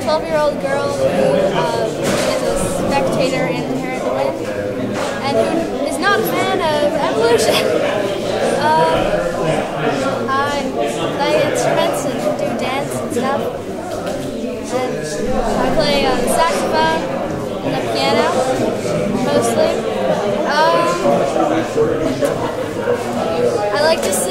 12-year-old girl who is a spectator in Inherent Wind, and who is not a fan of evolution. I play instruments and do dance and stuff. And I play the saxophone and the piano, mostly. I like to sing.